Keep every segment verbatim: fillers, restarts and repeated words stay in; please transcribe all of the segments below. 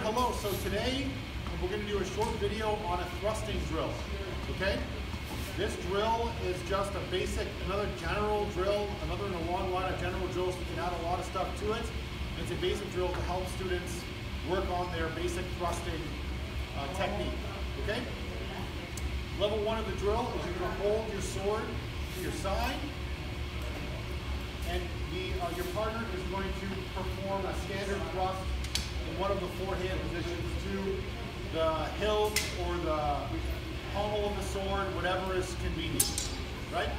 hello. So today we're going to do a short video on a thrusting drill. Okay? This drill is just a basic, another general drill, another in a long line of general drills. We can add a lot of stuff to it. It's a basic drill to help students work on their basic thrusting uh, technique. Okay? Level one of the drill is you're going to hold your sword to your side, and the, uh, your partner is going to perform a standard thrust in one of the four hand positions to the hilt or the pommel of the sword, whatever is convenient, right?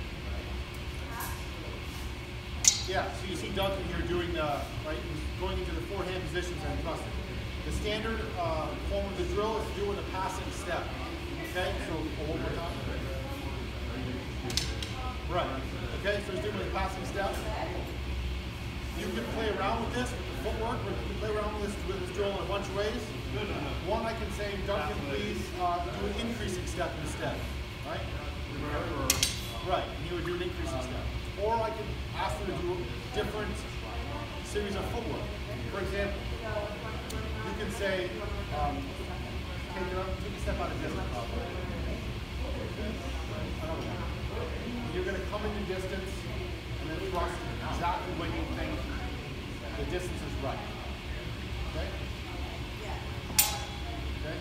Yeah, so you see Duncan here doing the, right, he's going into the four hand positions and thrusting. The standard uh, form of the drill is to do with a passing step. Okay, so one more time. Right, okay, so he's doing with a passing step. You can play around with this, with the footwork, or you can play around with this, with this drill in a bunch of ways. One, I can say, Duncan, please uh, do an increasing step instead, right? Right, and he would do an increasing step. Or I can ask him to do a different series of footwork. For example, you can say, um, take, it up, take a step out of distance. Another one. You're going to come into distance and then thrust exactly when you think the distance is right. Okay? Okay?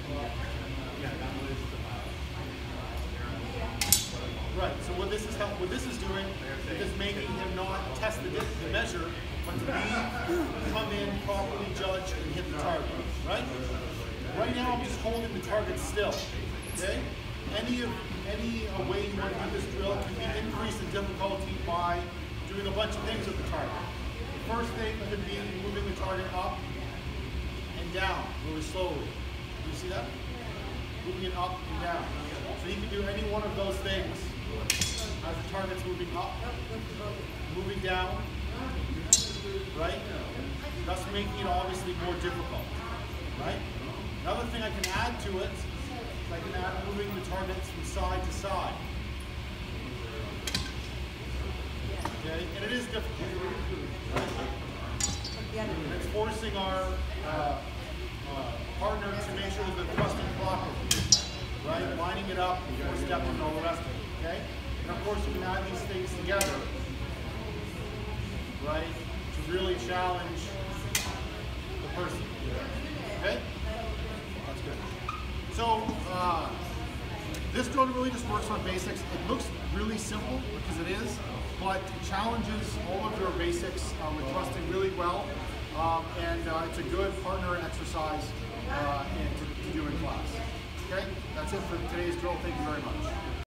Right. So what this is help, what this is doing is making him not test the, the measure, but to be come in, properly judge, and hit the target. Right? Right now I'm just holding the target still. Okay? Any of any uh, way you want to do this drill can be increased in difficulty by doing a bunch of things with the target. The first thing could be moving the target up and down really slowly. Do you see that? Moving it up and down. So you can do any one of those things as the target's moving up, moving down, right? Thus making it obviously more difficult, right? Another thing I can add to it, I can add moving the targets from side to side. Okay, and it is difficult. And it's forcing our uh, uh, partner to make sure that the thrusting properly, right? Lining it up before stepping and all the rest of it. Okay, and of course you can add these things together, right, to really challenge the person. Okay. So, uh, this drill really just works on basics. It looks really simple, because it is, but it challenges all of your basics uh, with thrusting really well, um, and uh, it's a good partner exercise uh, and to, to do in class. Okay, that's it for today's drill. Thank you very much.